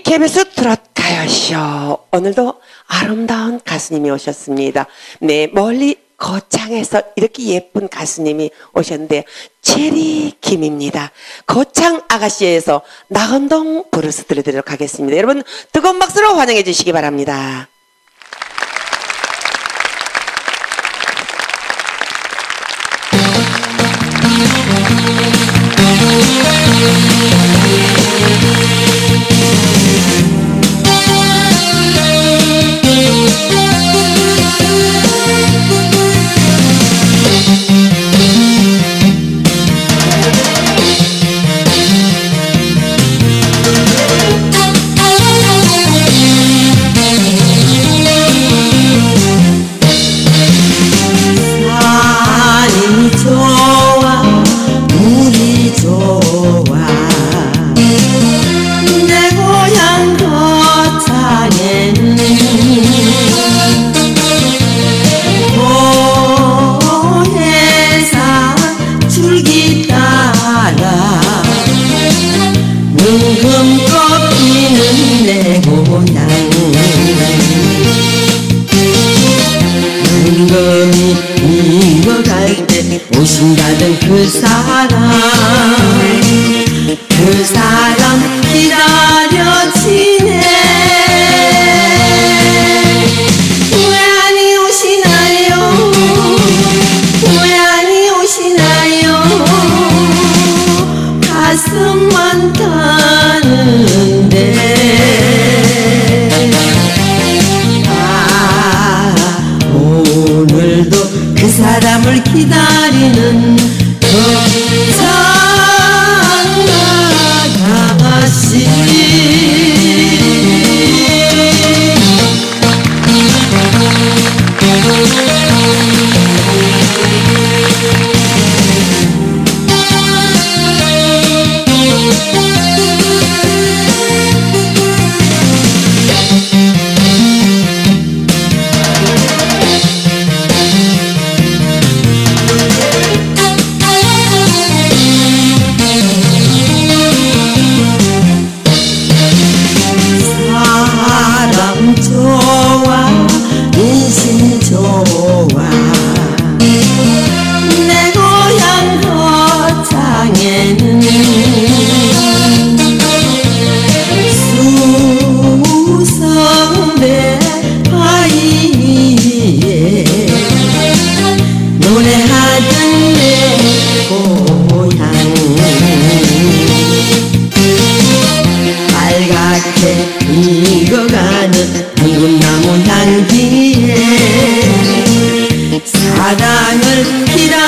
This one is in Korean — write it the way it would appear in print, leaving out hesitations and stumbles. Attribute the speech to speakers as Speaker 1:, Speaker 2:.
Speaker 1: KBS 트롯 가요쇼. 오늘도 아름다운 가수님이 오셨습니다. 네, 멀리 거창에서 이렇게 예쁜 가수님이 오셨는데 체리 김입니다. 거창 아가씨에서 나은동 브루스 들려드리도록 하겠습니다. 여러분 뜨거운 박수로 환영해 주시기 바랍니다.
Speaker 2: 오신다던 그 사람 기다려지네. 왜 아니 오시나요? 왜 아니 오시나요? 가슴만 타는데 오늘도 그 사람을 기다리는 거창 아가씨. 좋아 인심 좋아 내 고향 거창에는 수성대 바위에 노래하던 내 고향 빨갛게 익어가는 붉은나무 향기에 사랑을 기다려